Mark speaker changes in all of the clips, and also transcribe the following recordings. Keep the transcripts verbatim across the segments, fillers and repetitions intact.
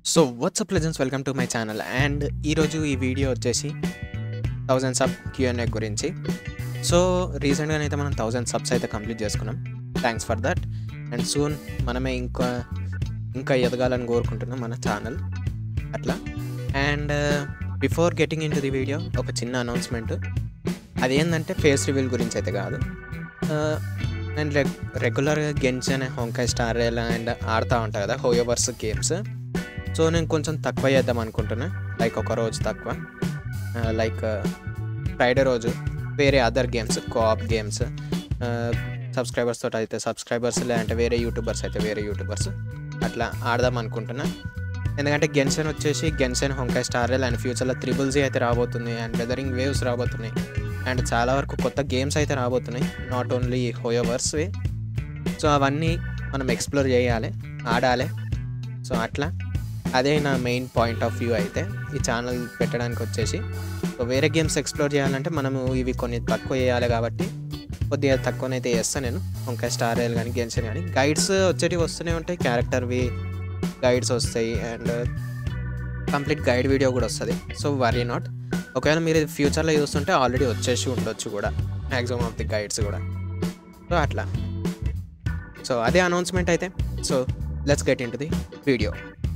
Speaker 1: So what's up legends welcome to my channel and ఈరోజు ఈ video వచ్చేసి థౌజండ్ సబ్ క్యూఎన్ఏ గురించి. సో రీసెంట్గా అయితే మనం థౌజండ్ సబ్స్ అయితే కంప్లీట్ చేసుకున్నాం. Thanks for that. And soon మనమే ఇంకా ఇంకా ఎదగాలని కోరుకుంటున్నాం మన ఛానల్ అట్లా. And before getting into the video ఒక చిన్న అనౌన్స్మెంట్. అదేంటంటే ఫేస్ రివీల్ గురించి అయితే కాదు. నేను రెగ్ రెగ్యులర్గా Genshin Honkai star rail and ఆడుతూ ఉంటాను కదా హోయోవర్స్ గేమ్స్. సో నేను కొంచెం తక్కువ చేద్దాం అనుకుంటున్నా, లైక్ ఒక రోజు తక్కువ, లైక్ ఫ్రైడే రోజు వేరే other games, co-op games, subscribers తోటి అయితే సబ్స్క్రైబర్స్, లేదంటే వేరే యూట్యూబర్స్ అయితే వేరే యూట్యూబర్స్ అట్లా ఆడదాం అనుకుంటున్నా. ఎందుకంటే గెన్సెన్ వచ్చేసి Genshin Honkai star rail and ఫ్యూచర్లో త్రిబుల్ జీ అయితే రాబోతుంది, అండ్ వెదరింగ్ వేవ్స్ రాబోతున్నాయి, అండ్ చాలా వరకు కొత్త గేమ్స్ అయితే రాబోతున్నాయి, నాట్ ఓన్లీ హోయోవర్స్వి. సో అవన్నీ మనం ఎక్స్ప్లోర్ చేయాలి, ఆడాలి. సో అట్లా అదే నా మెయిన్ పాయింట్ ఆఫ్ వ్యూ అయితే ఈ ఛానల్ పెట్టడానికి వచ్చేసి. సో వేరే గేమ్స్ ఎక్స్ప్లోర్ చేయాలంటే మనము ఇవి కొన్ని తక్కువ చేయాలి కాబట్టి కొద్దిగా తక్కువనైతే చేస్తాను నేను. హోంకాయ్ స్టార్ రేల్ కానీ గేమ్స్ కానీ గైడ్స్ వచ్చేటివి వస్తూనే ఉంటాయి, క్యారెక్టర్వి గైడ్స్ వస్తాయి, అండ్ కంప్లీట్ గైడ్ వీడియో కూడా వస్తుంది. సో వరీ నాట్, ఒకవేళ మీరు ఫ్యూచర్లో చూస్తుంటే ఆల్రెడీ వచ్చేసి ఉండొచ్చు కూడా మ్యాక్సిమం ఆఫ్ ది గైడ్స్ కూడా. సో అట్లా. సో అదే అనౌన్స్మెంట్ అయితే. So let's get into the video.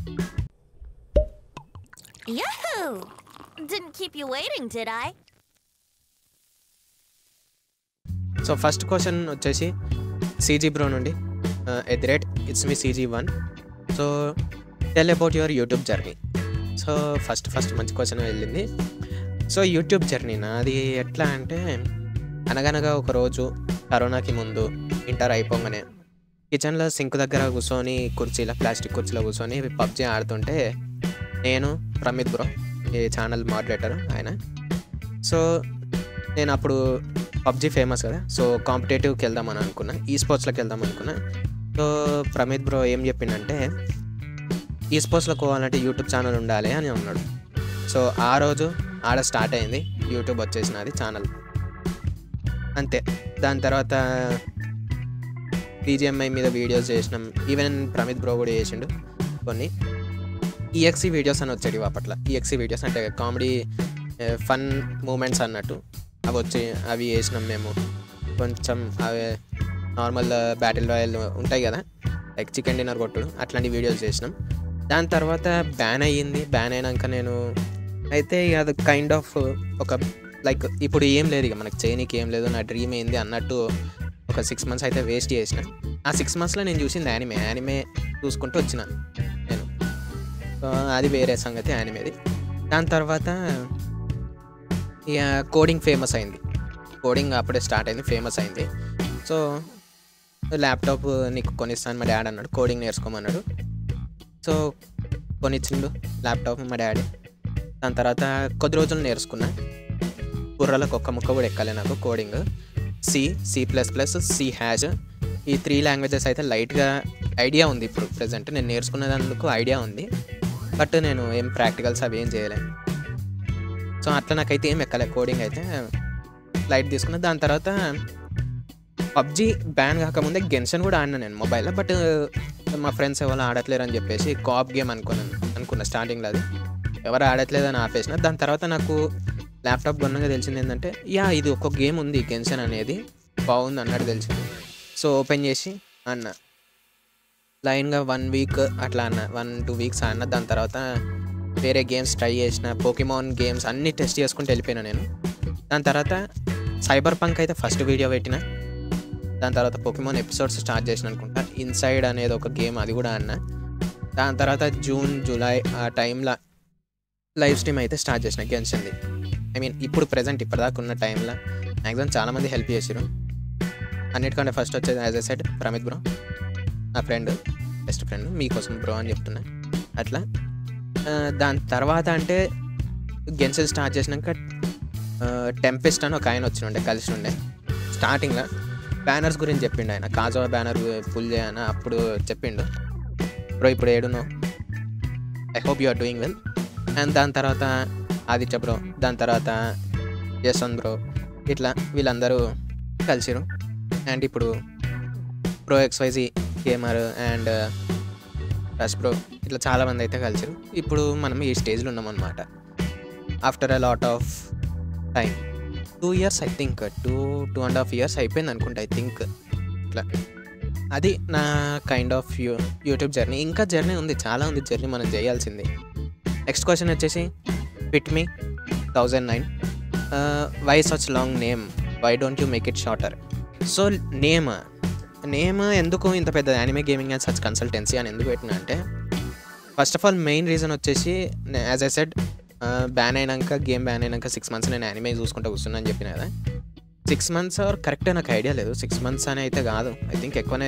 Speaker 2: Yahoo! Didn't keep you waiting, did I?
Speaker 1: So first question వచ్చేసి సీజీ బ్రో నుండి, at the rate it's me CG one. So tell about your YouTube journey. So first first మంచి question వెళ్ళింది. So YouTube journey నాది ఎట్లా అంటే, అనగనగా ఒకరోజు కరోనాకి ముందు ఇంటర్ అయిపోగానే కిచెన్లో సింక్ దగ్గర కూర్చొని కుర్చీలో ప్లాస్టిక్ కుర్చీలో కూర్చొని పబ్జీ ఆడుతుంటే నేను ప్రమిత్ బ్రో, ఈ ఛానల్ మోడరేటర్ ఆయన. సో నేను అప్పుడు పబ్జీ ఫేమస్ కదా, సో కాంపిటేటివ్కి వెళ్దామని అనుకున్నా, ఈ స్పోర్ట్స్లోకి వెళ్దాం అనుకున్నా. సో ప్రమిత్ బ్రో ఏం చెప్పిండంటే, ఈ స్పోర్ట్స్లోకి పోవాలంటే యూట్యూబ్ ఛానల్ ఉండాలి అని అన్నాడు. సో ఆ రోజు ఆడ స్టార్ట్ అయింది యూట్యూబ్ వచ్చేసినది ఛానల్, అంతే. దాని తర్వాత బీజిఎంఐ మీద వీడియోస్ చేసినాం, ఈవెన్ ప్రమిత్ బ్రో కూడా చేసిండు కొన్ని. ఈఎక్సీ వీడియోస్ అని వచ్చేవి అప్పట్లో. ఈఎక్సీ వీడియోస్ అంటే కామెడీ ఫన్ మూమెంట్స్ అన్నట్టు, అవి వచ్చి అవి వేసినాం మేము. కొంచెం అవి నార్మల్ బ్యాటిల్ రాయల్ ఉంటాయి కదా, లైక్ చికెన్ డిన్నర్ కొట్టుడు, అట్లాంటి వీడియోస్ చేసినాం. దాని తర్వాత బ్యాన్ అయ్యింది. బ్యాన్ అయినాక నేను అయితే అది కైండ్ ఆఫ్ ఒక లైక్ ఇప్పుడు ఏం లేదు ఇక మనకు చేయనీకి ఏం లేదు, నా డ్రీమ్ ఏంది అన్నట్టు ఒక సిక్స్ మంత్స్ అయితే వేస్ట్ చేసిన. ఆ సిక్స్ మంత్స్లో నేను చూసింది యానిమే. యానిమే చూసుకుంటూ వచ్చిన నేను. అది వేరే సంగతి యానిమేది. దాని తర్వాత ఇక కోడింగ్ ఫేమస్ అయింది. కోడింగ్ అప్పుడే స్టార్ట్ అయింది, ఫేమస్ అయింది. సో ల్యాప్టాప్ నీకు కొనిస్తాను మా డాడీ అన్నాడు, కోడింగ్ నేర్చుకోమన్నాడు. సో కొనిచ్చిండు ల్యాప్టాప్ మా డాడీ. దాని తర్వాత కొద్ది రోజులు నేర్చుకున్నా. బుర్రలకు ఒక్క ముక్క కూడా ఎక్కాలి నాకు coding. C, C plus plus, C hash, ఈ త్రీ లాంగ్వేజెస్ అయితే లైట్గా ఐడియా ఉంది ఇప్పుడు ప్రజెంట్. నేను నేర్చుకునేందుకు ఐడియా ఉంది, బట్ నేను ఏం ప్రాక్టికల్స్ అవి ఏం చేయలేను. సో అట్లా నాకైతే ఏం ఎక్కలే కోడింగ్ అయితే, లైట్ తీసుకున్నా. దాని తర్వాత పబ్జీ బ్యాన్ కాకముందే గెన్షన్ కూడా ఆడినా నేను మొబైల్లో, బట్ మా ఫ్రెండ్స్ ఎవరు ఆడట్లేరు అని చెప్పేసి కోఆప్ గేమ్ అనుకున్నాను అనుకున్నా స్టార్టింగ్లో. అది ఎవరు ఆడట్లేదని ఆపేసిన. దాని తర్వాత నాకు ల్యాప్టాప్ కొన్నాక తెలిసింది ఏంటంటే, యా ఇది ఒక గేమ్ ఉంది గెన్షన్ అనేది, బాగుంది అన్నట్టు తెలిసింది. సో ఓపెన్ చేసి అన్న లైన్గా వన్ వీక్ అట్లా అన్న, వన్ టూ వీక్స్ అన్న. దాని తర్వాత వేరే గేమ్స్ ట్రై చేసిన, పోకీమాన్ గేమ్స్ అన్నీ టెస్ట్ చేసుకుంటూ వెళ్ళిపోయినా నేను. దాని తర్వాత సైబర్ పంక్ అయితే ఫస్ట్ వీడియో పెట్టిన. దాని తర్వాత పోకీమాన్ ఎపిసోడ్స్ స్టార్ట్ చేసిన అనుకుంటా. ఇన్సైడ్ అనేది ఒక గేమ్, అది కూడా అన్న. దాని తర్వాత జూన్ జూలై ఆ టైంలో లైవ్ స్ట్రీమ్ అయితే స్టార్ట్ చేసిన గెన్షన్ది. ఐ మీన్ ఇప్పుడు ప్రజెంట్ ఇప్పటిదాకా ఉన్న టైంలో మ్యాక్సిమం చాలామంది హెల్ప్ చేసారు. అన్నిటికంటే ఫస్ట్ వచ్చేది as I said Pramit bro, నా ఫ్రెండ్, బెస్ట్ ఫ్రెండ్, మీకోసం బ్రో అని చెప్తున్నా అట్లా. దాని తర్వాత అంటే గెన్సెల్ స్టార్ట్ చేసినాక టెంపెస్ట్ అని ఒక ఆయన వచ్చి ఉండే, కలిసి ఉండే. స్టార్టింగ్లో బ్యానర్స్ గురించి చెప్పిండు ఆయన, కాజా బ్యానర్ ఫుల్ చేయన అప్పుడు చెప్పిండు. బ్రో ఇప్పుడు ఏడునో, I hope you are doing well. And దాని తర్వాత ఆదిత్య బ్రో, దాని తర్వాత యశ్వంత్ బ్రో, ఇట్లా వీళ్ళందరూ కలిసిరు. అండ్ ఇప్పుడు pro XYZ gamer and rush bro ఇట్లా చాలామంది అయితే కలిసారు. ఇప్పుడు మనం ఈ స్టేజ్లో ఉన్నామన్నమాట. After a lot of time two years I think two two and half years అయిపోయింది అనుకుంటా ఐ థింక్. ఇట్లా అది నా kind of you YouTube journey. ఇంకా జర్నీ ఉంది, చాలా ఉంది జర్నీ మనం చేయాల్సింది. నెక్స్ట్ క్వశ్చన్ వచ్చేసి pit me thousand nine why such long name, why don't you make it shorter. So name name ఎందుకు ఇంత పెద్ద anime gaming and such consultancy అని ఎందుకు పెట్టినా అంటే, first of all main reason వచ్చేసి యాజ్ ఐ సెడ్ బ్యాన్ అయినాక game ban అయినాక సిక్స్ మంత్స్ నేను యానిమే చూసుకుంటూ కూర్చున్నా అని చెప్పిన కదా. సిక్స్ మంత్స్ ఆర్ కరెక్ట్గా నాకు ఐడియా లేదు, సిక్స్ మంత్స్ అని అయితే కాదు, ఐ థింక్ ఎక్కువనే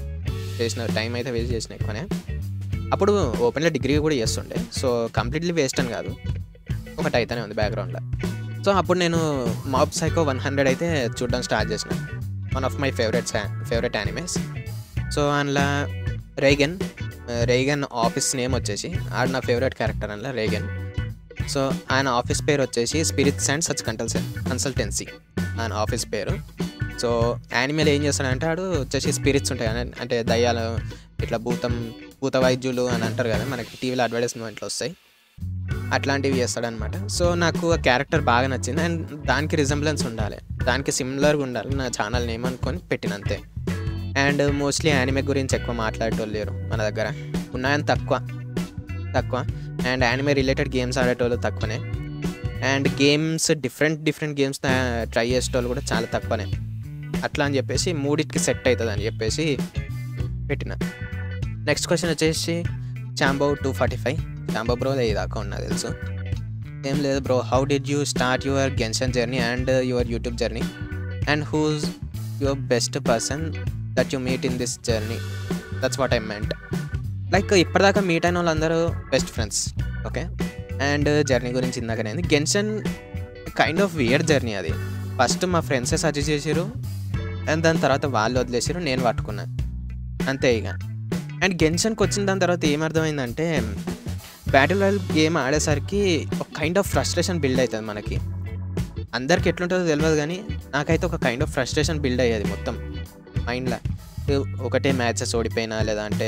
Speaker 1: చేసిన టైం అయితే వేస్ట్ చేసిన ఎక్కువనే. అప్పుడు ఓపెన్లో డిగ్రీ కూడా చేస్తుండే, సో కంప్లీట్లీ వేస్ట్ అని కాదు, ఒకటి అయితేనే ఉంది బ్యాక్గ్రౌండ్లో. సో అప్పుడు నేను మాబ్ సైకో వన్ హండ్రెడ్ అయితే చూడడం స్టార్ట్ చేసిన, one of my favourites favourite animes. So అందులో రేగన్ రేగన్ ఆఫీస్ నేమ్ వచ్చేసి ఆడ నా ఫేవరెట్ క్యారెక్టర్ అందులో రేగన్. సో ఆయన ఆఫీస్ పేరు వచ్చేసి స్పిరిట్స్ అండ్ సచ్ కన్సల్టె కన్సల్టెన్సీ ఆయన ఆఫీస్ పేరు. సో యానిమేలో ఏం చేస్తాడంటే ఆడు వచ్చేసి స్పిరిట్స్ ఉంటాయి అంటే దయ్యాలు, ఇట్లా భూతం భూత వైద్యులు అని అంటారు కదా మనకి టీవీలో అడ్వర్టైజ్మెంట్లు వస్తాయి, అట్లాంటివి చేస్తాడనమాట. సో నాకు ఆ క్యారెక్టర్ బాగా నచ్చింది అండ్ దానికి రిజంబ్లెన్స్ ఉండాలి, దానికి సిమిలర్గా ఉండాలి నా ఛానల్ నేమ్ అనుకొని పెట్టినంతే. అండ్ మోస్ట్లీ యానిమే గురించి ఎక్కువ మాట్లాడేటోళ్ళు లేరు మన దగ్గర, ఉన్నాయని తక్కువ తక్కువ అండ్ యానిమే రిలేటెడ్ గేమ్స్ ఆడేటోళ్ళు తక్కువనే. And games different different games try చేసేటోళ్ళు కూడా చాలా తక్కువనే. అట్లా అని చెప్పేసి మూడింటికి సెట్ అవుతుంది అని చెప్పేసి పెట్టిన. నెక్స్ట్ క్వశ్చన్ వచ్చేసి Chambo two forty five Chambo bro ఇది అకౌంట్ నాకు తెలుసు. ఏం లేదు bro, how did you start your Genshin journey and your YouTube journey and who's your best person that you meet in this journey, that's what I meant. Like ఇప్పటిదాకా meet అయిన వాళ్ళందరూ best friends, okay. And journey గురించి ఇందాకనేది Genshin kind of weird journey. అది first మా ఫ్రెండ్సే suggest చేసారు and దాని తర్వాత వాళ్ళు వదిలేసారు, నేను పట్టుకున్నా అంతే ఇక. అండ్ గెన్షన్కి వచ్చిన దాని తర్వాత ఏమర్థమైందంటే బ్యాటిల్ రాయల్ గేమ్ ఆడేసరికి ఒక కైండ్ ఆఫ్ ఫ్రస్ట్రేషన్ బిల్డ్ అవుతుంది మనకి. అందరికి ఎట్లుంటుందో తెలియదు కానీ నాకైతే ఒక కైండ్ ఆఫ్ ఫ్రస్ట్రేషన్ బిల్డ్ అయ్యేది మొత్తం మైండ్లో. ఒకటే మ్యాచెస్ ఓడిపోయినా లేదా అంటే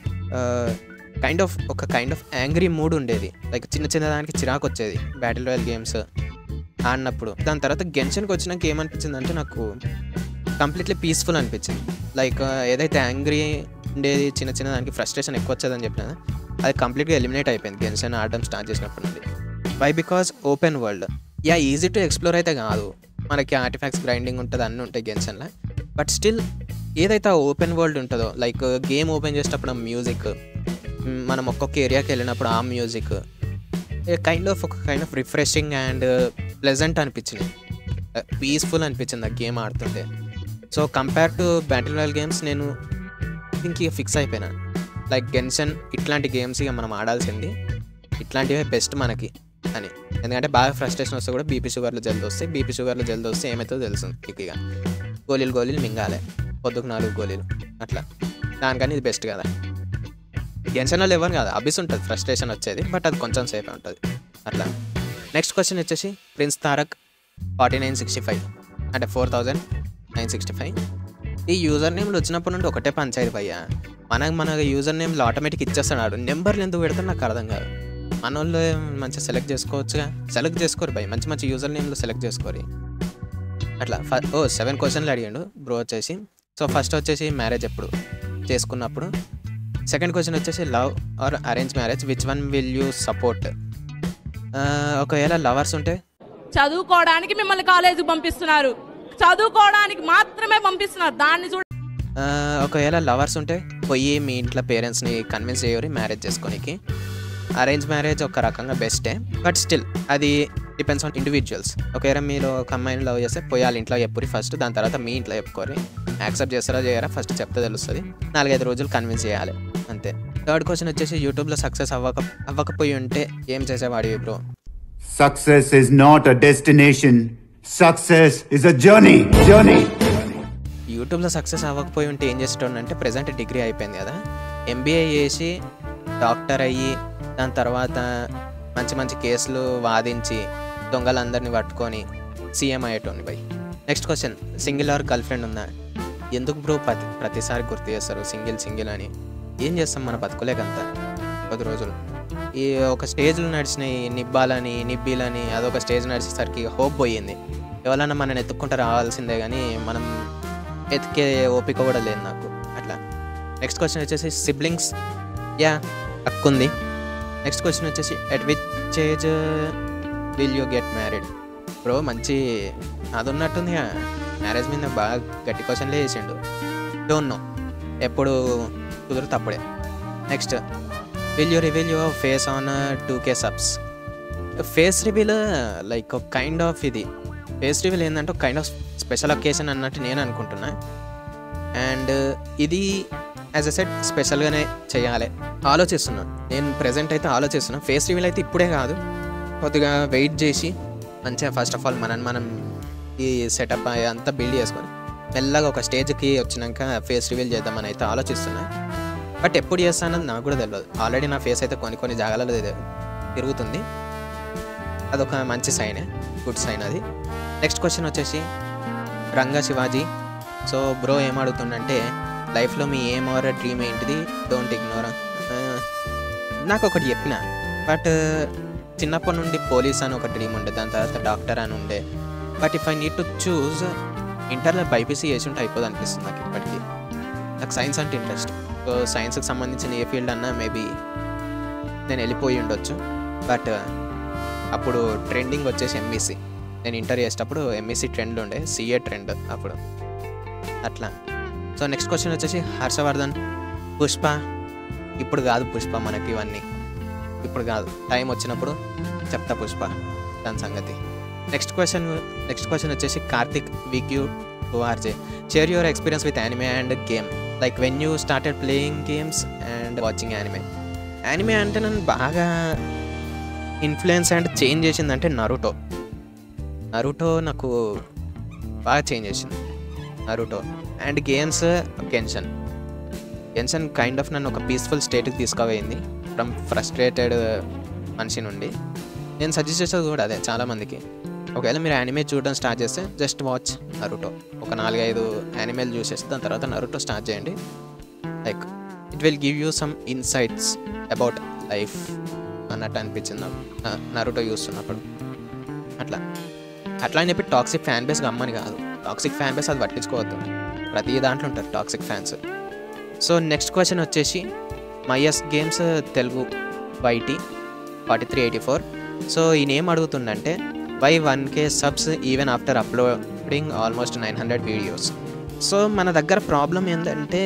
Speaker 1: కైండ్ ఆఫ్ ఒక కైండ్ ఆఫ్ యాంగ్రీ మూడ్ ఉండేది, లైక్ చిన్న చిన్న దానికి చిరాకు వచ్చేది బ్యాటిల్ రాయల్ గేమ్స్ ఆడినప్పుడు. దాని తర్వాత గెన్షన్కి వచ్చినాక ఏమనిపించింది అంటే నాకు కంప్లీట్లీ పీస్ఫుల్ అనిపించింది. లైక్ ఏదైతే యాంగ్రీ ఉండేది చిన్న చిన్న దానికి ఫ్రస్ట్రేషన్ ఎక్కువ వచ్చేదని చెప్పిన అది కంప్లీట్గా ఎలిమినేట్ అయిపోయింది గెన్షన్ ఆడడం స్టార్ట్ చేసినప్పటి నుండి. Why because open world, yeah easy to explore అయితే కాదు, మనకి ఆర్టిఫాక్ట్స్ గ్రైండింగ్ ఉంటుంది అన్నీ ఉంటాయి గెన్షన్లో, బట్ స్టిల్ ఏదైతే ఓపెన్ వరల్డ్ ఉంటుందో లైక్ గేమ్ ఓపెన్ చేసేటప్పుడు ఆ మ్యూజిక్, మనం ఒక్కొక్క ఏరియాకి వెళ్ళినప్పుడు ఆ మ్యూజిక్ కైండ్ ఆఫ్ ఒక kind of refreshing and pleasant అనిపించింది, పీస్ఫుల్ అనిపించింది ఆ గేమ్ ఆడుతుంటే. So compare to battle royale games నేను ఇంక ఇక ఫిక్స్ అయిపోయినా లైక్ గెన్షన్ ఇట్లాంటి గేమ్స్ ఇక మనం ఆడాల్సింది, ఇట్లాంటివే బెస్ట్ మనకి అని. ఎందుకంటే బాగా ఫ్రస్ట్రేషన్ వస్తే కూడా బీపీ షుగర్లు జల్ది వస్తాయి, బీపీ షుగర్లు జల్ది వస్తే ఏమవుతుందో తెలుసు ఇక. ఇక గోళీలు గోళీలు మింగాలి, పొద్దుకు నాలుగు గోళీలు అట్లా, దానికని ఇది బెస్ట్ కదా. గెన్షన్లో ఇవ్వను కదా, అబిస్ ఉంటుంది ఫ్రస్ట్రేషన్ వచ్చేది, బట్ అది కొంచెం సేఫ్ ఉంటుంది అట్లా. నెక్స్ట్ క్వశ్చన్ వచ్చేసి prince Tarak forty nine sixty five అంటే four thousand nine sixty five ఈ యూజర్ నేమ్లు వచ్చినప్పటి నుండి ఒకటే పంచాయతీ భయ్యా, మనకు మన యూజర్ నేమ్లు ఆటోమేటిక్ ఇచ్చేస్తున్నాడు, నెంబర్లు ఎందుకు పెడతారు నాకు అర్థం కాదు. మన వాళ్ళు మంచిగా సెలెక్ట్ చేసుకోవచ్చుగా, సెలెక్ట్ చేసుకోరు భయ్, మంచి మంచి యూజర్ నేమ్లు సెలెక్ట్ చేసుకోరు అట్లా. ఫ ఓ సెవెన్ క్వశ్చన్లు అడిగాడు బ్రో వచ్చేసి. సో ఫస్ట్ వచ్చేసి మ్యారేజ్ ఎప్పుడు చేసుకున్నప్పుడు, సెకండ్ క్వశ్చన్ వచ్చేసి love or arrange marriage which one will you support. ఒకవేళ లవర్స్ ఉంటే
Speaker 3: చదువుకోవడానికి మిమ్మల్ని కాలేజీకి పంపిస్తున్నారు, చదువుకోవడానికి మాత్రమే పంపిస్తున్నారు, దాన్ని చూడ.
Speaker 1: ఒకవేళ లవర్స్ ఉంటే పోయి మీ ఇంట్లో పేరెంట్స్ని కన్విన్స్ చేయరు మ్యారేజ్ చేసుకోనికి. అరేంజ్ మ్యారేజ్ ఒక రకంగా బెస్టే, బట్ స్టిల్ అది డిపెండ్స్ ఆన్ ఇండివిజువల్స్. ఒకవేళ మీరు ఒక అమ్మాయిని లవ్ చేస్తే పోయి వాళ్ళ ఇంట్లో చెప్పురి ఫస్ట్, దాని తర్వాత మీ ఇంట్లో చెప్పుకోరి, యాక్సెప్ట్ చేస్తారా చేయరా ఫస్ట్ చెప్తే తెలుస్తుంది, నాలుగైదు రోజులు కన్విన్స్ చేయాలి అంతే. థర్డ్ క్వశ్చన్ వచ్చేసి యూట్యూబ్లో సక్సెస్ అవ్వక అవ్వకపోయి ఉంటే ఏం చేసేవాడివి బ్రో.
Speaker 4: Success is not a destination. Success is a journey. Journey.
Speaker 1: యూట్యూబ్లో సక్సెస్ అవ్వకపోయి ఉంటే ఏం చేసేటోడు అంటే ప్రజెంట్ డిగ్రీ అయిపోయింది కదా, ఎంబీఏ చేసి డాక్టర్ అయ్యి దాని తర్వాత మంచి మంచి కేసులు వాదించి దొంగలందరినీ పట్టుకొని సీఎం అయ్యేటోని బై. Next question single or girlfriend ఉందా. ఎందుకు బ్రో ప్రతి ప్రతిసారి గుర్తు చేస్తారు సింగిల్ సింగిల్ అని. ఏం చేస్తాం మన బతుకులేకంతా కొద్ది రోజులు. ఈ ఒక స్టేజ్లు నడిచినాయి, నిబ్బాలని నిబ్బీలని అదొక స్టేజ్ నడిచేసరికి హోప్ పోయింది. ఎవరన్నా మనని ఎత్తుక్కుంటూ రావాల్సిందే కానీ మనం ఎత్తుకే ఓపిక కూడా లేదు నాకు అట్లా. నెక్స్ట్ క్వశ్చన్ వచ్చేసి సిబ్లింగ్స్, యా అక్కుంది. నెక్స్ట్ క్వశ్చన్ వచ్చేసి at which age will you get married? Bro మంచి అది ఉన్నట్టుంది, మ్యారేజ్ మీద బాగా గట్టి క్వశ్చన్లే చేసిండు. డోంట్ నో, ఎప్పుడు కుదురుతా అప్పుడే. Next will you reveal your face on two K subs? Face reveal like ఒక కైండ్ ఆఫ్ ఇది ఫేస్ రివీల్ ఏంటంటే ఒక కైండ్ ఆఫ్ స్పెషల్ ఒకేషన్ అన్నట్టు నేను అనుకుంటున్నా. అండ్ ఇది యాజ్ అ సెట్ స్పెషల్గానే చేయాలి ఆలోచిస్తున్నాను నేను. ప్రజెంట్ అయితే ఆలోచిస్తున్నాను ఫేస్ రివీల్ అయితే ఇప్పుడే కాదు, కొద్దిగా వెయిట్ చేసి మంచిగా ఫస్ట్ ఆఫ్ ఆల్ మనం మనం ఈ సెటప్ అంతా బిల్డ్ చేసుకొని మెల్లగా ఒక స్టేజ్కి వచ్చినాక ఫేస్ రివీల్ చేద్దామని అయితే ఆలోచిస్తున్నా. బట్ ఎప్పుడు చేస్తానని నాకు కూడా తెలియదు. ఆల్రెడీ నా ఫేస్ అయితే కొన్ని కొన్ని జాగాలలో తిరుగుతుంది, అదొక మంచి సైనే, గుడ్ సైన్ అది. నెక్స్ట్ క్వశ్చన్ వచ్చేసి రంగా శివాజీ. సో బ్రో ఏం అడుగుతుందంటే లైఫ్లో మీ ఏం ఆర్ డ్రీమ్ ఏంటిది, డోంట్ ఇగ్నోర్. నాకు ఒకటి చెప్పిన, బట్ చిన్నప్పటి నుండి పోలీస్ అని ఒక డ్రీమ్ ఉండే, దాని తర్వాత డాక్టర్ అని ఉండే. But if I need to choose ఇంటర్లో బైపీసీ చేసి ఉంటే అయిపోదు అనిపిస్తుంది నాకు ఇప్పటికీ. నాకు సైన్స్ అంటే ఇంట్రెస్ట్, సో సైన్స్కి సంబంధించిన ఏ ఫీల్డ్ అన్నా మేబీ నేను వెళ్ళిపోయి ఉండొచ్చు. బట్ అప్పుడు ట్రెండింగ్ వచ్చేసి ఎంఈసీ. నేను ఇంటర్ చేసేటప్పుడు ఎంఈసీ ట్రెండ్ ఉండే, సిఏ ట్రెండ్ అప్పుడు అట్లా. సో నెక్స్ట్ క్వశ్చన్ వచ్చేసి హర్షవర్ధన్. పుష్ప ఇప్పుడు కాదు, పుష్ప మనకి ఇవన్నీ ఇప్పుడు కాదు, టైం వచ్చినప్పుడు చెప్తా పుష్ప దాని సంగతి. నెక్స్ట్ క్వశ్చన్ నెక్స్ట్ క్వశ్చన్ వచ్చేసి కార్తిక్ విక్యూ టూఆర్జే. Share your experience with anime and game, like when you started playing games and watching anime. Anime అంటే నన్ను బాగా ఇన్ఫ్లుయెన్స్ అండ్ చేంజ్ చేసిందంటే నరుటో. నరుటో నాకు బాగా చేంజ్ చేసింది Naruto. And games Genshin. Genshin kind of నన్ను ఒక పీస్ఫుల్ స్టేట్కి తీసుకుపోయింది ఫ్రమ్ ఫ్రస్ట్రేటెడ్ మనిషి నుండి. నేను సజెస్ట్ చేసేది కూడా అదే చాలామందికి, ఒకవేళ మీరు యానిమే చూడడం స్టార్ట్ చేస్తే జస్ట్ వాచ్ నరుటో. ఒక నాలుగైదు యానిమేలు చూసేస్తే దాని తర్వాత నరుటో స్టార్ట్ చేయండి. Like it will give you some insights about life అన్నట్టు అనిపించింది నాకు నరుటో చూస్తున్నప్పుడు. అట్లా అట్లా అని చెప్పి టాక్సిక్ ఫ్యాన్ బేస్ గమ్మని కాదు, టాక్సిక్ ఫ్యాన్ బేస్ అది పట్టించుకోవద్దు, ప్రతి దాంట్లో ఉంటారు toxic fans. So next question వచ్చేసి మైఎస్ games Telugu YT forty three eighty four. So ఈయన ఏం అడుగుతుందంటే why one K subs even after uploading almost nine hundred videos. So మన దగ్గర ప్రాబ్లం ఏంటంటే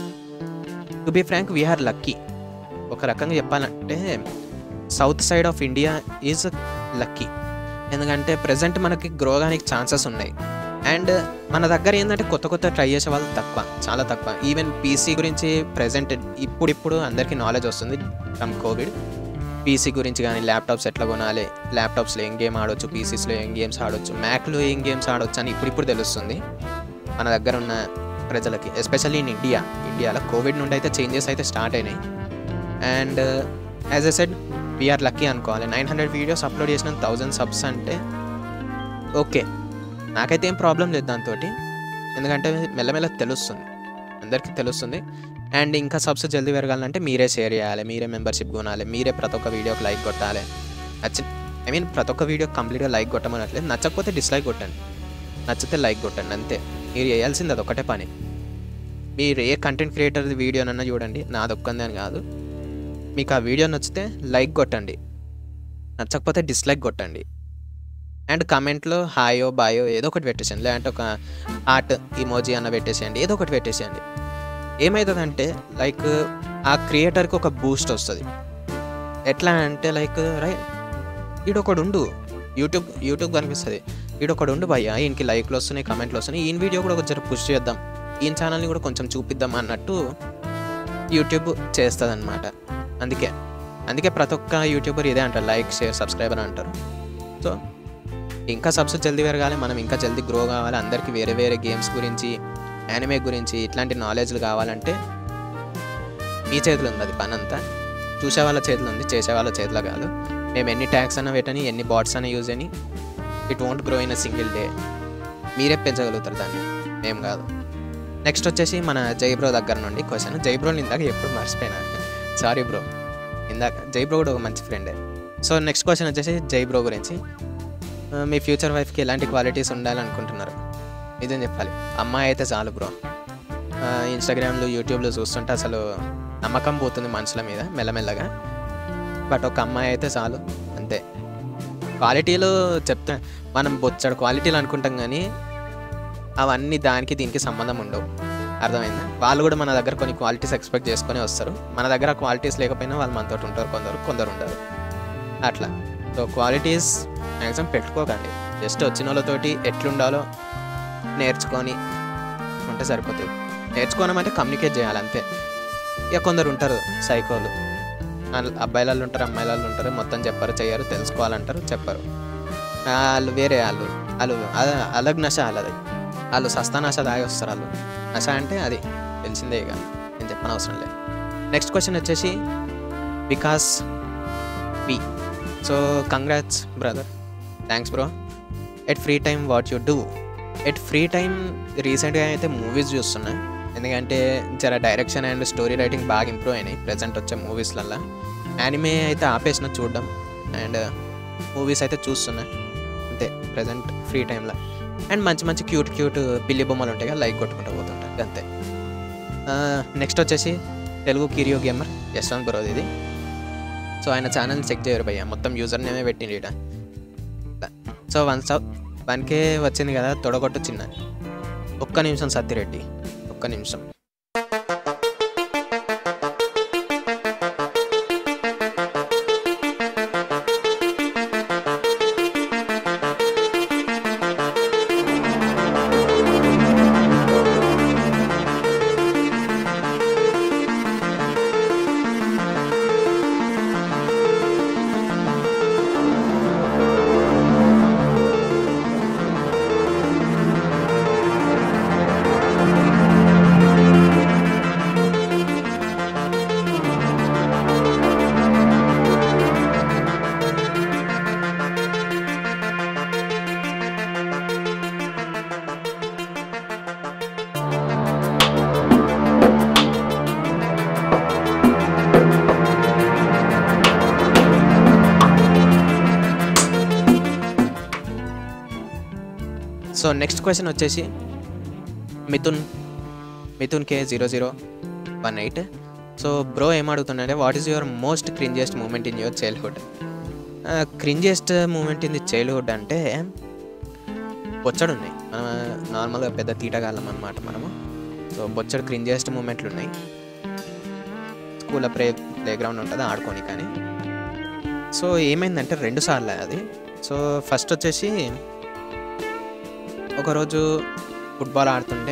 Speaker 1: to be frank we're lucky. ఒక రకంగా చెప్పాలంటే south side of India is lucky, ఎందుకంటే ప్రజెంట్ మనకి గ్రోగానికి ఛాన్సెస్ ఉన్నాయి. అండ్ మన దగ్గర ఏంటంటే కొత్త కొత్త ట్రై చేసే వాళ్ళు తక్కువ, చాలా తక్కువ. ఈవెన్ పీసీ గురించి ప్రజెంట్ ఇప్పుడిప్పుడు అందరికీ నాలెడ్జ్ వస్తుంది ఫ్రమ్ కోవిడ్. పీసీ గురించి కానీ ల్యాప్టాప్స్ ఎట్లా కొనాలి, ల్యాప్టాప్స్లో ఏం గేమ్ ఆడొచ్చు, పీసీస్లో ఏం గేమ్స్ ఆడొచ్చు, మ్యాక్లో ఏం గేమ్స్ ఆడొచ్చు అని ఇప్పుడిప్పుడు తెలుస్తుంది మన దగ్గర ఉన్న ప్రజలకి, ఎస్పెషల్లీ ఇన్ ఇండియా. ఇండియాలో కోవిడ్ నుండి అయితే చేంజెస్ అయితే స్టార్ట్ అయినాయి. And as I said we're lucky అనుకోవాలి. నైన్ హండ్రెడ్ వీడియోస్ అప్లోడ్ చేసిన థౌజండ్ సబ్స్ అంటే ఓకే, నాకైతే ఏం ప్రాబ్లం లేదు దాంతో, ఎందుకంటే మెల్లమెల్ల తెలుస్తుంది, అందరికీ తెలుస్తుంది. అండ్ ఇంకా సబ్స్ జల్దీ పెరగాలంటే మీరే షేర్ చేయాలి, మీరే మెంబర్షిప్ కొనాలి, మీరే ప్రతి ఒక్క వీడియోకి లైక్ కొట్టాలి. నచ్చి ఐ మీన్ ప్రతి ఒక్క వీడియోకి కంప్లీట్గా లైక్ కొట్టమనట్లేదు, నచ్చకపోతే డిస్లైక్ కొట్టండి, నచ్చితే లైక్ కొట్టండి, అంతే. మీరు చేయాల్సింది అదొక్కటే పని. మీరు ఏ కంటెంట్ క్రియేటర్ వీడియోనన్నా చూడండి, నాది ఒక్కంది అని కాదు. మీకు ఆ వీడియో నచ్చితే లైక్ కొట్టండి, నచ్చకపోతే డిస్లైక్ కొట్టండి. అండ్ కమెంట్లో హాయో బాయో ఏదో ఒకటి పెట్టేసేయండి, లేదంటే ఒక హార్ట్ ఇమోజీ అన్న పెట్టేసేయండి, ఏదో ఒకటి పెట్టేసేయండి. ఏమవుతుందంటే లైక్ ఆ క్రియేటర్కి ఒక బూస్ట్ వస్తుంది. ఎట్లా అంటే లైక్ రైట్ ఈడొకడు ఉండు, యూట్యూబ్ యూట్యూబ్ కనిపిస్తుంది, ఈడొకడు ఉండు భయ్యా, ఈయనకి లైక్లు వస్తున్నాయి, కమెంట్లు వస్తున్నాయి, ఈయన వీడియో కూడా కొంచెం పుష్ చేద్దాం, ఈయన ఛానల్ని కూడా కొంచెం చూపిద్దాం అన్నట్టు యూట్యూబ్ చేస్తుంది అనమాట. అందుకే అందుకే ప్రతి ఒక్క యూట్యూబర్ ఇదే అంటారు, లైక్ షేర్ సబ్స్క్రైబర్ అంటారు. సో ఇంకా సబ్స్ జల్దీ పెరగాలి, మనం ఇంకా జల్దీ గ్రో కావాలి, అందరికీ వేరే వేరే గేమ్స్ గురించి, యానిమే గురించి ఇట్లాంటి నాలెడ్జ్లు కావాలంటే మీ చేతిలో ఉంది అది పని అంతా. చూసే వాళ్ళ చేతిలో ఉంది, చేసే వాళ్ళ చేతిలో కాదు. మేము ఎన్ని ట్యాగ్స్ అన్నా పెట్టని, ఎన్ని బాట్స్ అన్నా యూజ్ అని, it won't grow in a single day. మీరే పెంచగలుగుతారు దాన్ని, మేము కాదు. నెక్స్ట్ వచ్చేసి మన జై బ్రో దగ్గర నుండి క్వశ్చన్. జై బ్రోని ఇందాక ఎప్పుడు మర్చిపోయినా, సారీ బ్రో. ఇందాక జై బ్రో కూడా ఒక మంచి ఫ్రెండే. సో నెక్స్ట్ క్వశ్చన్ వచ్చేసి జై బ్రో గురించి. మీ ఫ్యూచర్ వైఫ్కి ఎలాంటి క్వాలిటీస్ ఉండాలనుకుంటున్నారు? నిజం చెప్పాలి, అమ్మాయి అయితే చాలు బ్రో. ఇన్స్టాగ్రామ్లో యూట్యూబ్లో చూస్తుంటే అసలు నమ్మకం పోతుంది మనుషుల మీద మెల్లమెల్లగా. బట్ ఒక అమ్మాయి అయితే చాలు అంతే. క్వాలిటీలు చెప్తా, మనం బొచ్చడు క్వాలిటీలు అనుకుంటాం కానీ అవన్నీ దానికి దీనికి సంబంధం ఉండవు, అర్థమైందా? వాళ్ళు కూడా మన దగ్గర కొన్ని క్వాలిటీస్ ఎక్స్పెక్ట్ చేసుకొని వస్తారు. మన దగ్గర క్వాలిటీస్ లేకపోయినా వాళ్ళు మనతో ఉంటారు, కొందరు కొందరు ఉండరు అట్లా. సో క్వాలిటీస్ మ్యాక్సిమం పెట్టుకోకండి. జస్ట్ వచ్చిన వాళ్ళతోటి ఎట్లుండాలో నేర్చుకొని ఉంటే సరిపోతుంది. నేర్చుకోవడం అంటే కమ్యూనికేట్ చేయాలి అంతే. ఇక కొందరు ఉంటారు సైకోలు, అబ్బాయిలలో ఉంటారు అమ్మాయిలలో ఉంటారు, మొత్తం చెప్పరు చెయ్యరు, తెలుసుకోవాలంటారు చెప్పరు. వాళ్ళు వేరే వాళ్ళు వాళ్ళు అలగ్ నశ వాళ్ళది, వాళ్ళు సస్తా నశ దాగి వస్తారు. వాళ్ళు నశ అంటే అది తెలిసిందే, ఇక నేను చెప్పని అవసరం లేదు. నెక్స్ట్ క్వశ్చన్ వచ్చేసి Vikas B. So congrats brother, thanks bro. At free time what you do? At free time రీసెంట్గా అయితే మూవీస్ చూస్తున్నా, ఎందుకంటే జర డైరెక్షన్ అండ్ స్టోరీ రైటింగ్ బాగా ఇంప్రూవ్ అయినాయి ప్రజెంట్ వచ్చే మూవీస్లల్లో. యానిమే అయితే ఆపేసిన చూడడం, అండ్ మూవీస్ అయితే చూస్తున్నా అంతే ప్రజెంట్ ఫ్రీ టైంలో. అండ్ మంచి మంచి క్యూట్ క్యూట్ పిల్లి బొమ్మలు ఉంటాయి కదా, లైక్ కొట్టుకుంటూ పోతుంటాయి అంతే. నెక్స్ట్ వచ్చేసి తెలుగు కిరియో గేమర్ యశ్వంత్ బ్రో ఇది. సో ఆయన ఛానల్ చెక్ చేయరు భయ్య, మొత్తం యూజర్ నేమే పెట్టిండి ఇట. సో వన్ వన్ కే వచ్చింది కదా, తొడగొట్టు చిన్న. ఒక్క నిమిషం సత్తిరెడ్డి, ఒక్క నిమిషం. సో నెక్స్ట్ క్వశ్చన్ వచ్చేసి Mithun Mithun K zero zero one eight. So bro ఏం అడుగుతున్నాడే, what is your most cringiest moment in your childhood? Cringiest moment in the childhood అంటే బొచ్చడు ఉన్నాయి. మనం నార్మల్గా పెద్ద తీటగాళ్ళం అనమాట మనము. సో బొచ్చడు క్రింజియస్ట్ మూమెంట్లు ఉన్నాయి. స్కూల్లో ప్లే ప్లే గ్రౌండ్ ఉంటుంది ఆడుకొని, కానీ సో ఏమైందంటే రెండు సార్లు అది. సో ఫస్ట్ వచ్చేసి ఒకరోజు ఫుట్బాల్ ఆడుతుంటే,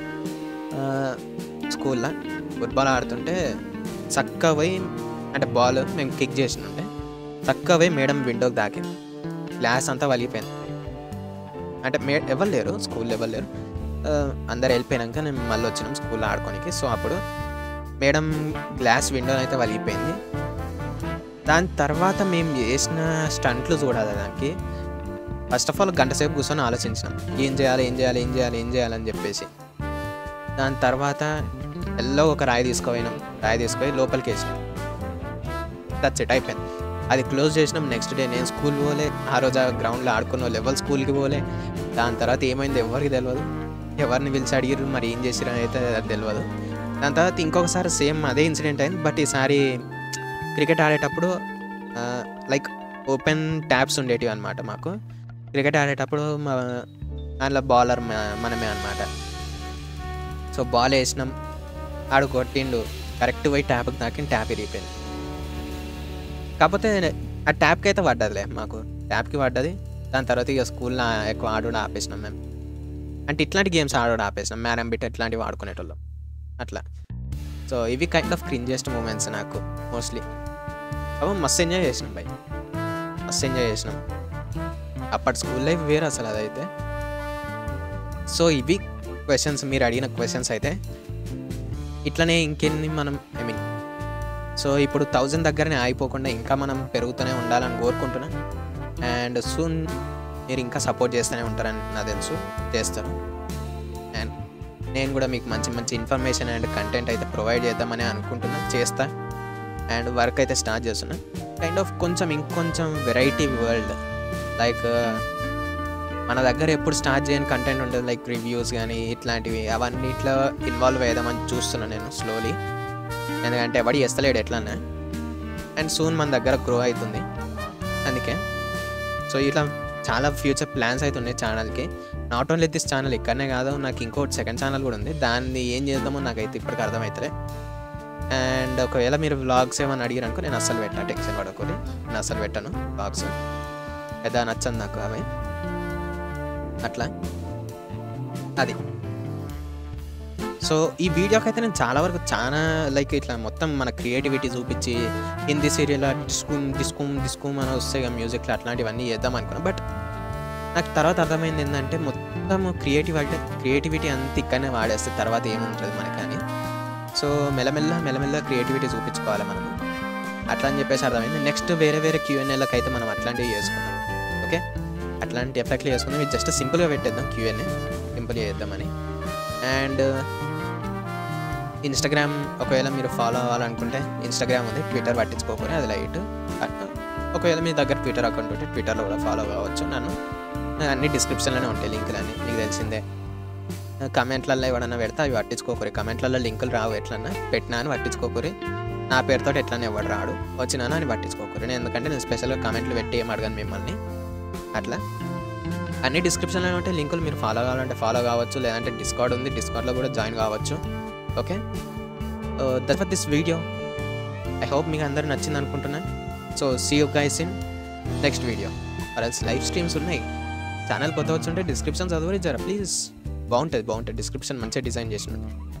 Speaker 1: స్కూల్లో ఫుట్బాల్ ఆడుతుంటే చక్కగా పోయి, అంటే బాల్ మేము కిక్ చేసినుంటే చక్కగా పోయి మేడం విండోకి దాకింది. గ్లాస్ అంతా వలిగిపోయింది. అంటే మే ఎవరు లేరు స్కూల్లో, ఎవరు లేరు, అందరు వెళ్ళిపోయాక నేను మళ్ళీ వచ్చినాం స్కూల్లో ఆడుకోనికి. సో అప్పుడు మేడం గ్లాస్ విండో అయితే వలిగిపోయింది. దాని తర్వాత మేము చేసిన స్టంట్లు చూడాలి దానికి. ఫస్ట్ ఆఫ్ ఆల్ గంట సేపు కూర్చొని ఆలోచించినాం ఏం చేయాలి ఏం చేయాలి ఏం చేయాలి ఏం చేయాలని చెప్పేసి. దాని తర్వాత ఎల్లో ఒక రాయి తీసుకుపోయినాం, రాయి తీసుకొని లోపలికి వేసినాం. దట్స్ ఇట్, అయిపోయింది. అది క్లోజ్ చేసినాం. నెక్స్ట్ డే నేను స్కూల్ పోలే, ఆ రోజు ఆ గ్రౌండ్లో ఆడుకున్న వాళ్ళు ఎవరు స్కూల్కి పోలే. దాని తర్వాత ఏమైంది ఎవరికి తెలియదు, ఎవరిని పిలిచి అడిగారు మరి ఏం చేసిరని అయితే అది తెలియదు. దాని తర్వాత ఇంకొకసారి సేమ్ అదే ఇన్సిడెంట్ అయింది. బట్ ఈసారి క్రికెట్ ఆడేటప్పుడు లైక్ ఓపెన్ ట్యాప్స్ ఉండేటివి అనమాట మాకు. క్రికెట్ ఆడేటప్పుడు మా దాంట్లో బౌలర్ మనమే అనమాట. సో బాల్ వేసినాం, ఆడు కొట్టిండు, కరెక్ట్ పోయి ట్యాప్కి తాకి ట్యాప్ ఇరిగిపోయింది. కాకపోతే ఆ ట్యాప్కి అయితే పడ్డదిలే, మాకు ట్యాప్కి పడ్డది. దాని తర్వాత ఇక స్కూల్లో ఎక్కువ ఆడడం ఆపేసినాం మేము. అంటే ఇట్లాంటి గేమ్స్ ఆడడం ఆపేసినాం, మ్యారం బిట్ ఇట్లాంటివి ఆడుకునేటోళ్ళం అట్లా. సో ఇవి కైండ్ ఆఫ్ క్రింజియస్ట్ మూమెంట్స్ నాకు మోస్ట్లీ. అప్పుడు మస్తు ఎంజాయ్ చేసినాం బై, మస్తు ఎంజాయ్ చేసినాం. అప్పటి స్కూల్ లైఫ్ వేరు అసలు అదైతే. సో ఇవి క్వశ్చన్స్, మీరు అడిగిన క్వశ్చన్స్ అయితే. ఇట్లనే ఇంకెన్ని మనం ఐ మీన్ సో ఇప్పుడు థౌజండ్ దగ్గరనే ఆగిపోకుండా ఇంకా మనం పెరుగుతూనే ఉండాలని కోరుకుంటున్నా. అండ్ సూన్ మీరు ఇంకా సపోర్ట్ చేస్తూనే ఉంటారని నాకు తెలుసు, చేస్తారు. అండ్ నేను కూడా మీకు మంచి మంచి ఇన్ఫర్మేషన్ అండ్ కంటెంట్ అయితే ప్రొవైడ్ చేద్దామని అనుకుంటున్నా, చేస్తా. అండ్ వర్క్ అయితే స్టార్ట్ చేస్తున్నా. కైండ్ ఆఫ్ కొంచెం ఇంకొంచెం వెరైటీ వరల్డ్, లైక్ మన దగ్గర ఎప్పుడు స్టార్ట్ చేయని కంటెంట్ ఉంటుంది, లైక్ రివ్యూస్ కానీ ఇట్లాంటివి, అవన్నిట్లో ఇన్వాల్వ్ అయ్యేదామని చూస్తున్నాను నేను స్లోలీ. ఎందుకంటే ఎవడి చేస్తలేడు ఎట్లన్నా, అండ్ సూన్ మన దగ్గర గ్రో అవుతుంది అందుకే. సో ఇట్లా చాలా ఫ్యూచర్ ప్లాన్స్ అయితే ఉన్నాయి ఛానల్కి. నాట్ ఓన్లీ దిస్ ఛానల్ ఇక్కడనే కాదు, నాకు ఇంకోటి సెకండ్ ఛానల్ కూడా ఉంది. దాన్ని ఏం చేద్దామో నాకైతే ఇప్పటికి అర్థమవుతుంది. అండ్ ఒకవేళ మీరు వ్లాగ్స్ ఏమైనా అడిగారు అనుకో, నేను అస్సలు పెట్టా, టెన్షన్ పడకూడదు, నేను అస్సలు పెట్టాను వ్లాగ్స్, ఏదా నచ్చదు నాకు అవి అట్లా. అది సో ఈ వీడియోకి అయితే నేను చాలా వరకు చాలా లైక్ ఇట్లా మొత్తం మన క్రియేటివిటీ చూపించి హిందీ సీరియల్ డిస్కూమ్ డిస్కూమ్ డిస్కూమ్ అని వస్తాయి కదా మ్యూజిక్లో, అట్లాంటివన్నీ చేద్దాం అనుకున్నాను. బట్ నాకు తర్వాత అర్థమైంది ఏంటంటే మొత్తం క్రియేటివిటీ క్రియేటివిటీ అంత ఇక్కడనే వాడేస్తే తర్వాత ఏముంటుంది మనకని. సో మెల్లమెల్ల మెల్లమెల్ల క్రియేటివిటీ చూపించుకోవాలి మనము, అట్లా అని చెప్పేసి అర్థమైంది. నెక్స్ట్ వేరే వేరే క్యూఎన్ఏలకు అయితే మనం అట్లాంటివి చేసుకుందాం. ఓకే, అట్లాంటి ఎఫెక్ట్లు చేసుకుందాం. ఇది జస్ట్ సింపుల్గా పెట్టేద్దాం, క్యూఎన్ఏ సింపుల్గా చేద్దామని. అండ్ ఇన్స్టాగ్రామ్ ఒకవేళ మీరు ఫాలో అవ్వాలనుకుంటే ఇన్స్టాగ్రామ్ ఉంది, ట్విట్టర్ పట్టించుకోకపోతే అది లైట్. ఒకవేళ మీ దగ్గర ట్విట్టర్ అకౌంట్ ఉంటే ట్విట్టర్లో కూడా ఫాలో కావచ్చు నన్ను. అన్ని డిస్క్రిప్షన్లోనే ఉంటాయి లింకులు అన్నీ, మీకు తెలిసిందే. కమెంట్లలో ఎవడన్నా పెడితే అవి పట్టించుకోకూరి, కమెంట్లలో లింకులు రావు, ఎట్లన్నా పెట్టినా అని పట్టించుకోకూరి. నా పేరుతో ఎట్లన్నా ఎవడు రాడు, వచ్చినాను అని పట్టించుకోకూరి. నేను ఎందుకంటే నేను స్పెషల్గా కమెంట్లు పెట్టి ఏం అడగాను మిమ్మల్ని. అట్లా అన్ని డిస్క్రిప్షన్లో ఉంటే లింకులు, మీరు ఫాలో కావాలంటే ఫాలో కావచ్చు, లేదంటే డిస్కార్డ్ ఉంది, డిస్కార్డ్లో కూడా జాయిన్ కావచ్చు. Okay, that's for this video. I hope మీకు అందరూ నచ్చింది అనుకుంటున్నాను. So see you guys in next video. Or else live streams ఉన్నాయి, ఛానల్ కొత్త వచ్చి ఉంటే డిస్క్రిప్షన్ చదవరు జరా ప్లీజ్. బాగుంటుంది బాగుంటుంది డిస్క్రిప్షన్ మంచిగా డిజైన్ చేసినట్టు.